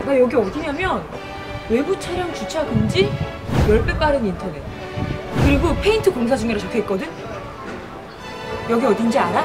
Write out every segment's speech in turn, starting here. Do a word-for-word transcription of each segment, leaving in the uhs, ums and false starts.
나 여기 어디냐면 외부 차량 주차 금지, 십 배 빠른 인터넷, 그리고 페인트 공사 중이라 적혀있거든? 여기 어딘지 알아?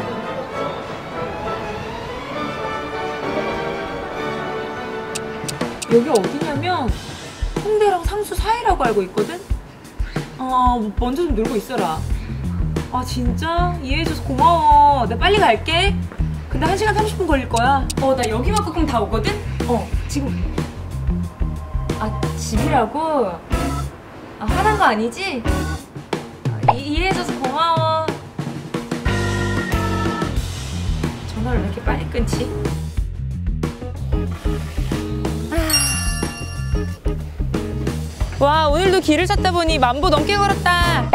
여기 어디냐면 홍대랑 상수 사이라고 알고 있거든? 어, 먼저 좀 놀고 있어라. 아 진짜? 이해해줘서 고마워. 나 빨리 갈게. 근데 한 시간 삼십 분 걸릴 거야. 어, 나 여기만 끄면 다 오거든? 어, 지금. 아, 집이라고? 아, 화난 거 아니지? 아, 이, 이해해줘서 고마워. 전화를 왜 이렇게 빨리 끊지? 와, 오늘도 길을 찾다 보니 만보 넘게 걸었다.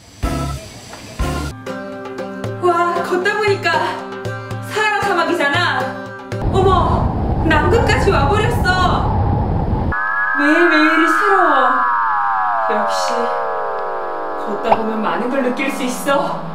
와, 걷다 보니까 사하라 사막이잖아. 어머, 남극까지 와버렸어. 매일매일이 새로워. 역시 걷다 보면 많은 걸 느낄 수 있어.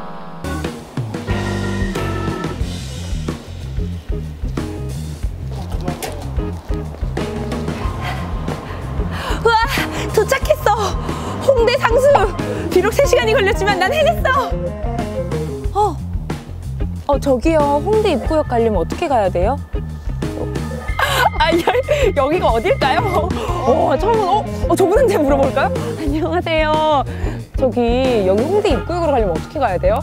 우와, 도착했어. 홍대 상수. 비록 세 시간이 걸렸지만 난 해냈어. 어, 어 저기요. 홍대 입구역 가려면 어떻게 가야 돼요? 아, 여기가 어딜까요? 어, 처음, 어, 어, 저분한테 물어볼까요? 안녕하세요. 저기, 여기 홍대 입구역으로 가려면 어떻게 가야 돼요?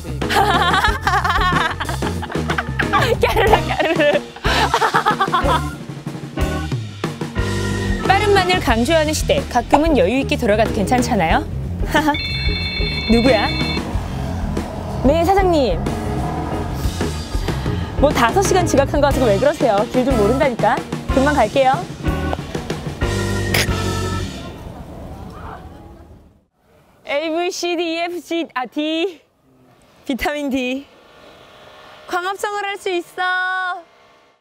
까르르, 까르르. 빠른만을 강조하는 시대. 가끔은 여유있게 돌아가도 괜찮잖아요? 누구야? 네, 사장님. 뭐 다섯 시간 지각한 거 가지고 왜 그러세요? 길 좀 모른다니까. 금방 갈게요. A, B, C, D, E, F, G, 아, D. 비타민 D. 광합성을 할 수 있어.